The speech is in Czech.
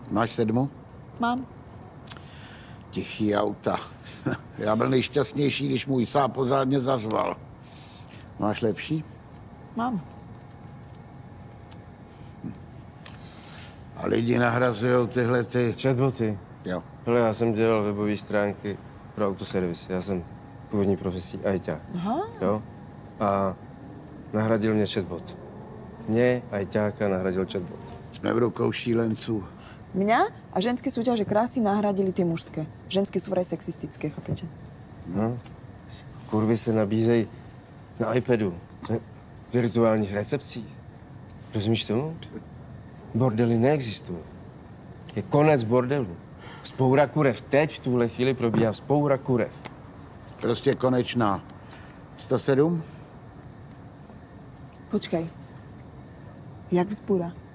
Máš 7? Mám. Tichý auta. Já byl nejšťastnější, když můj sáp pořádně zařval. Máš lepší? Mám. A lidi nahrazujou tyhle ty... Chatboty. Jo. Hele, já jsem dělal webové stránky pro autoservis. Já jsem původní profesí ajťák. Aha. Jo? A nahradil mě chatbot. Mě, ajťáka, nahradil chatbot. Jsme v rukou šílenců. Mňa a ženské súťaže krásy nahradili ty mužské. Ženské sú vraj sexistické, chápete? No. Kurvy se nabízejí na iPadu, na virtuálních recepcích. Rozumíš tomu? Bordely neexistují. Je konec bordelu. Spoura kurev. Teď v tuhle chvíli probíhá spoura kurev. Prostě konečná. 107? Počkaj. Jak vzbúra?